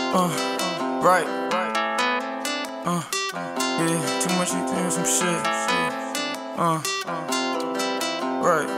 Right. Yeah, too much you doing some shit. Right.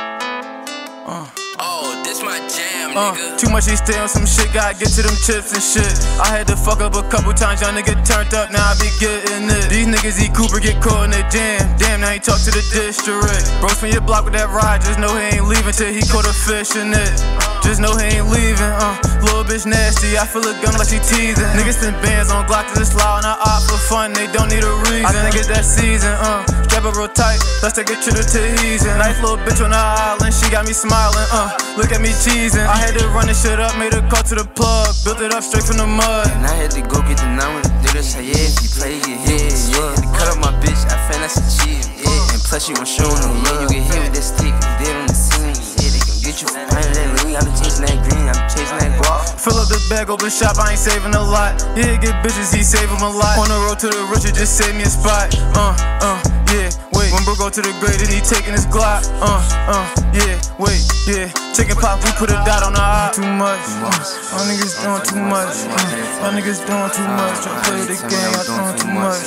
Oh, this my jam, nigga. Too much he stay on some shit, gotta get to them chips and shit. I had to fuck up a couple times, young nigga turned up, now I be getting it. These niggas eat Cooper, get caught in the jam. Damn, now he talk to the district. Bro, spin your block with that ride, just know he ain't leaving till he caught a fish in it. Just know he ain't leaving, little bitch nasty, I feel a gun like she teasing. Niggas spin bands on Glock to the slide on the op for fun, they don't need a reason. I think it's that season, strap it real tight, let's take a trip to Tahitian. Nice little bitch on the island, she got me smiling, look at me cheesing. I had to run this shit up, made a call to the plug, built it up straight from the mud. And I had to go get the number to do this, yeah, if you play, you get hit, yeah. Had to cut up my bitch, I found that's a cheat, yeah. And plus you gon' show no love, you get hit with that stick, you dead on the scene, yeah. They gon' get you from behind that Louis, I been chasing that green, I been chasing that guap. Fill up the bag, open shop, I ain't saving a lot. Yeah, get bitches, he save them a lot. On the road to the riches, just save me a spot. Yeah, wait. When bro go to the grave, then he taking his Glock. Yeah, wait, yeah. Chicken pop, we put a dot on the eye. Too much. Y'all niggas doing too much. Y'all niggas doing too much. Try to play the game, y'all doing too much.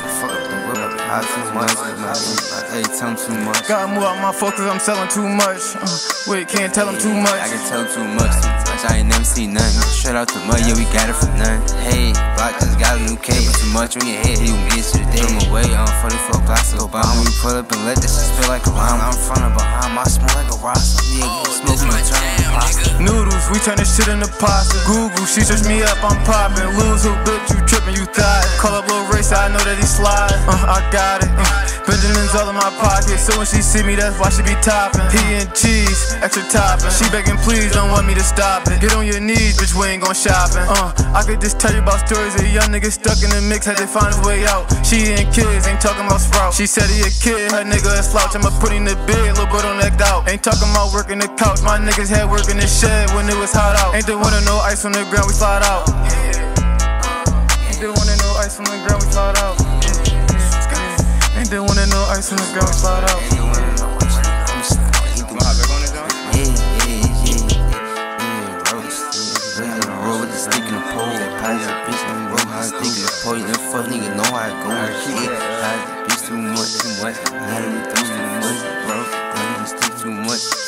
Hey, tell him too much. Gotta move out my focus, I'm selling too much. Wait, can't tell him too much. I can tell him too much. I ain't never seen nothing. Straight out the mud, yeah, we got it from none. Hey, Block just got a new cable. Too much on your head, you gon' get to the day. I'm away on 44 blocks to go by. We pull up and let this shit spill like a lime. I'm in front of behind, I smell like a roster. Yeah, This my jam, nigga. Noodles, we turn this shit into pasta. Google, she search me up, I'm poppin'. Lose who bitch, you trippin', you thought. Call up Lil Racer, I know that he slide. I got it. Benjamin's all in my pocket, so when she see me, that's why she be topping. He and cheese, extra topping. She begging, please don't want me to stop it. Get on your knees, bitch, we ain't gon' shopping. I could just tell you about stories of a young nigga stuck in the mix, had to find his way out. She and kids, ain't talking about Sprout. She said he a kid, her nigga a slouch. I'ma put in the bed, little bit on necked out. Ain't talking about working the couch, my niggas had work in the shed when it was hot out. Ain't the one to no ice on the ground, we slide out. Ain't the one to no ice on the ground, we slide out. Ain't the one to no ice on the ground, we slide out. Roll with the stick in the pole, pies a bitch, and roll my stick in the pole. And fuck nigga know how it go. Shit, bitch too much. I had to do too much, bro. I didn't stick too much.